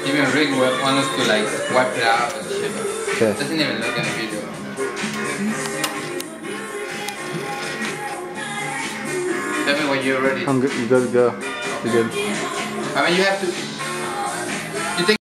Even Rick will want us to like wipe it out and shit. Okay. Doesn't even look in the video. Tell me when you're ready. I'm good. You good to go. You good. I mean, you have to.